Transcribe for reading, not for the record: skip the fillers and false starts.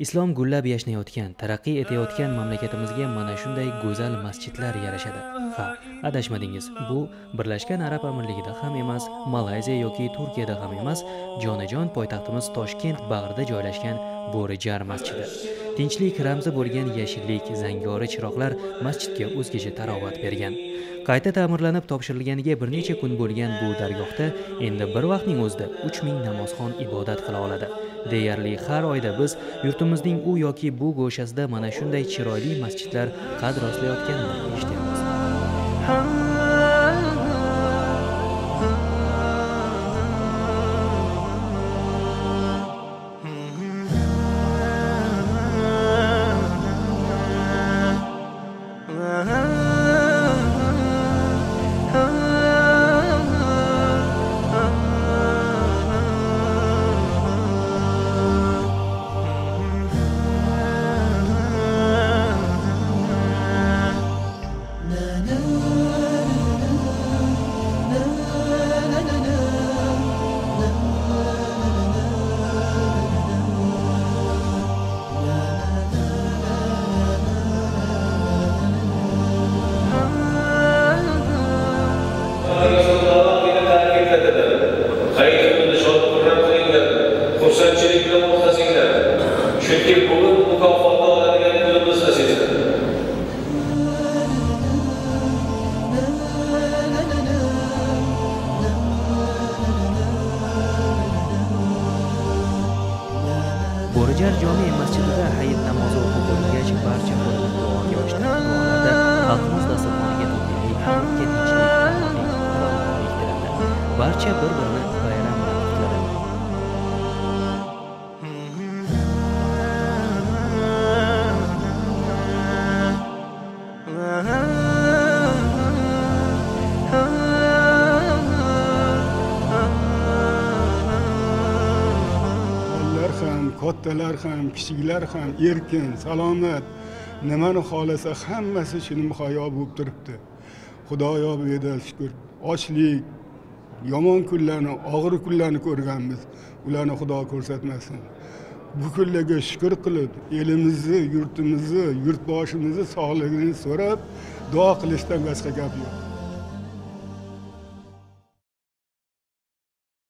Islom gullab yashnayotgan, taraqqiy etayotgan mamlakatimizga mana shunday go'zal masjidlar yarashadi. Ha, adashmadingiz. Bu Birlashgan Arab Amirligida ham emas, Malayziya yoki Turkiyada ham emas, jonajon poytaxtimiz Toshkent bag'rida joylashgan Bo'rijar masjidi. Tinchlik ramzi bo'lgan yashillik, zangori chiroqlar masjidga o'zgacha tarovat bergan. Qayta ta'mirlanib topshirilganiga bir necha kun bo'lgan bu dargohda endi bir vaqtning o'zida 3000 namozxon ibodat qila oladi. Deyarli har oyda biz yurtimizning u yoki bu go'shasida mana shunday chiroyli masjidlar qad rostlayotganini eshityapmiz. Xursandchilik bilan o'tkazinglar. Chunki bugun mukofotni oladiganimizni asasinglar. Bo'rijar jome masjidida hayit namozi o'qib bo'lingach, barcha xodimlar duoga ochdi. Duolarda xalqimiz dasturxoniga totuvlik, tinchlik, barcha bir-birini bayram bilan qutladi. Kattalar ham, kichiklar ham erkin, salomat, nimani xohlasa hammasi shuni muhayyo bo'lib turibdi. Xudoyo berdi shukr. Ochlik, yomon kunlarni, og'ir kunlarni ko'rganmiz. Ularni Xudo ko'rsatmasin. Bu kunlarga shukr qilib, elimizni, yurtimizni, yurtboshimizni sog'ligini so'rab, duo qilishdan boshqa gap yo'q.